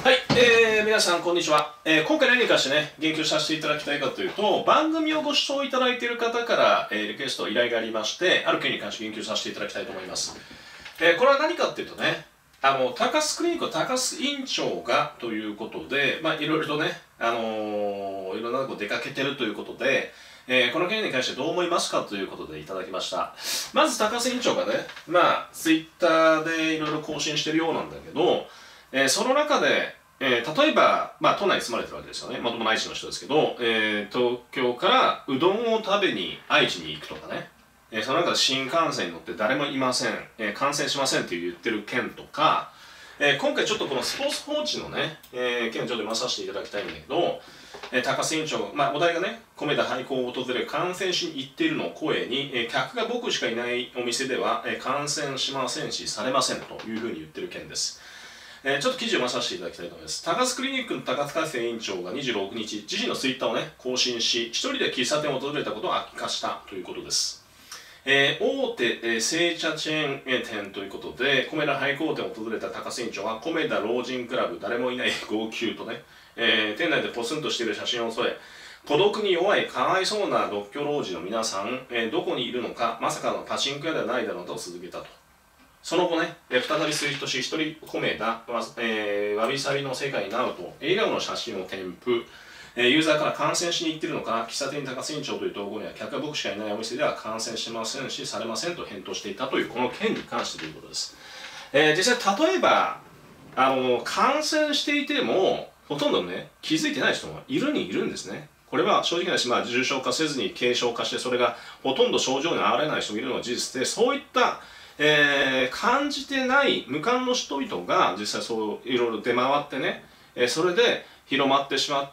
はい、皆さんこんにちは。今回何に関してね、言及させていただきたいかというと、番組をご視聴いただいている方から、リクエスト依頼がありまして、ある件に関して言及させていただきたいと思います。これは何かっていうとね、高須クリニック高須院長がということで、いろいろとね、いろんなとこ出かけてるということで、この件に関してどう思いますかということでいただきました。まず高須院長がね、ツイッターでいろいろ更新してるようなんだけど、その中で、例えば、都内に住まれてるわけですよね。もともと愛知の人ですけど、東京からうどんを食べに愛知に行くとかね、その中で新幹線に乗って誰もいません、感染しませんって言ってる件とか、今回ちょっとこのスポーツ報知のね、件をちょっと読まさせていただきたいんだけど、高須院長、お題がね、米田廃校を訪れ感染しに行っているのを声に、客が僕しかいないお店では、感染しませんし、されませんというふうに言ってる件です。ちょっと記事を読まさせていただきたいと思います。高須クリニックの高須海生院長が26日、自身のツイッターをね、更新し、一人で喫茶店を訪れたことを明かしたということです。大手製茶チェーン店ということで、米田廃校店を訪れた高須院長は、米田老人クラブ、誰もいない号泣とね、店内でポツンとしている写真を添え、孤独に弱いかわいそうな独居老人の皆さん、どこにいるのか、まさかのパチンコ屋ではないだろうと続けたと。その後ね、再びツイートし、一人米田、わびさびの世界になると、笑顔の写真を添付、ユーザーから感染しに行っているのか、喫茶店高須院長という投稿には、客が僕しかいないお店では感染しませんし、されませんと返答していたという、この件に関してということです。実際、例えば、感染していても、ほとんどね、気づいてない人もいるにいるんですね。これは正直な話、重症化せずに軽症化して、それがほとんど症状に現れない人もいるのは事実で、そういった感じてない無感の人々が実際そういろいろ出回ってね、それで広まってしまって、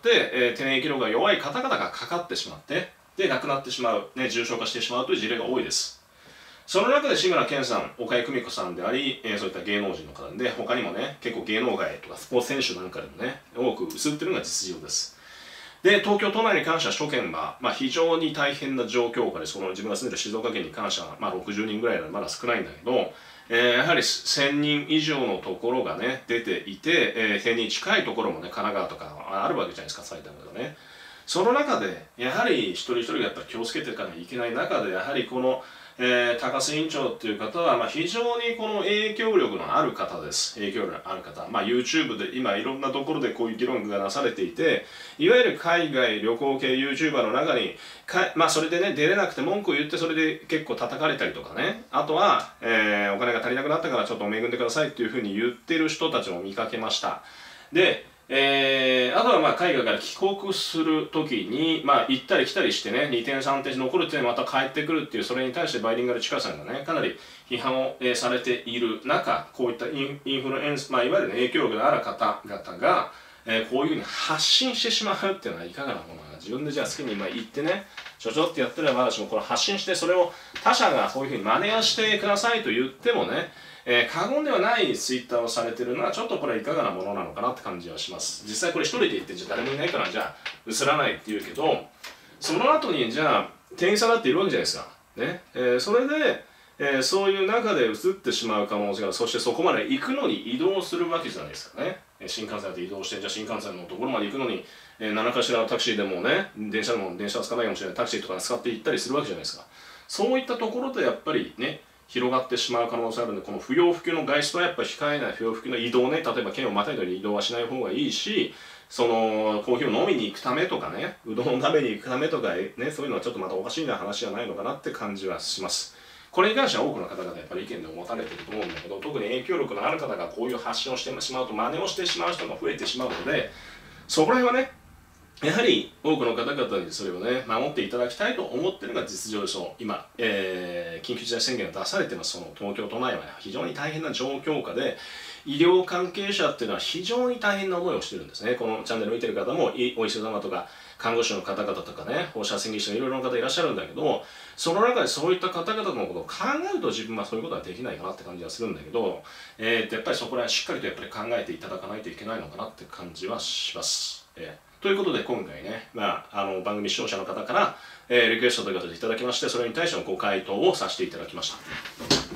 免疫力が弱い方々がかかってしまってで亡くなってしまう、重症化してしまうという事例が多いです。その中で志村けんさん、岡井久美子さんであり、そういった芸能人の方で他にもね結構芸能界とかスポーツ選手なんかでもね多く映っているのが実情です。で、東京都内に関しては首都圏は、非常に大変な状況下で、その自分が住んでる静岡県に関しては、60人ぐらいなのでまだ少ないんだけど、やはり1000人以上のところがね、出ていて、1000人近いところもね、神奈川とかあるわけじゃないですか、埼玉とかね。その中で、やはり一人一人がやっぱり気をつけていかなきゃいけない中で、やはりこの、高須院長っていう方は、非常にこの影響力のある方です。影響力のある方。YouTube で今いろんなところでこういう議論がなされていて、いわゆる海外旅行系 YouTuber の中に、それでね、出れなくて文句を言ってそれで結構叩かれたりとかね、あとは、お金が足りなくなったからちょっと恵んでくださいっていうふうに言ってる人たちも見かけました。で、あとは海外から帰国するときに、行ったり来たりしてね、2点3点残るってまた帰ってくるっていう、それに対してバイリンガルチカさんがね、かなり批判をされている中、こういったインフルエンス、いわゆる、影響力のある方々が、こういうふうに発信してしまうっていうのはいかがなものか、自分でじゃあ好きに行ってね、ちょってやってれば私もこれ発信して、それを他者がそういうふうに真似をしてくださいと言ってもね、過言ではないツイッターをされてるのはちょっとこれはいかがなものなのかなって感じはします。実際これ一人で行ってじゃあ誰もいないからじゃあ映らないって言うけど、その後にじゃあ店員さんだっているわけじゃないですか。ねそれで、そういう中で映ってしまう可能性がある。そしてそこまで行くのに移動するわけじゃないですかね。新幹線で移動して、じゃあ新幹線のところまで行くのに、何かしらタクシーでもね、電車は使わないかもしれないタクシーとか使って行ったりするわけじゃないですか。そういったところでやっぱりね、広がってしまう可能性があるので、この不要不急の外出はやっぱり控えない、不要不急の移動ね、例えば県をまたいだり移動はしない方がいいし、そのコーヒーを飲みに行くためとかね、うどんを食べに行くためとかね、そういうのはちょっとまたおかしいな話じゃないのかなって感じはします。これに関しては多くの方々やっぱり意見で持たれてると思うんだけど、特に影響力のある方がこういう発信をしてしまうと、真似をしてしまう人が増えてしまうので、そこら辺はね、やはり多くの方々にそれをね、守っていただきたいと思っているのが実情でしょう。今、緊急事態宣言が出されてます、その東京都内は非常に大変な状況下で、医療関係者っていうのは非常に大変な思いをしてるんですね。このチャンネルを見てる方も、お医者様とか、看護師の方々とかね、放射線技師のいろいろな方いらっしゃるんだけど、その中でそういった方々のことを考えると自分はそういうことはできないかなって感じはするんだけど、やっぱりそこら辺しっかりとやっぱり考えていただかないといけないのかなって感じはします。ということで今回ね、番組視聴者の方から、リクエストという形でいただきまして、それに対してのご回答をさせていただきました。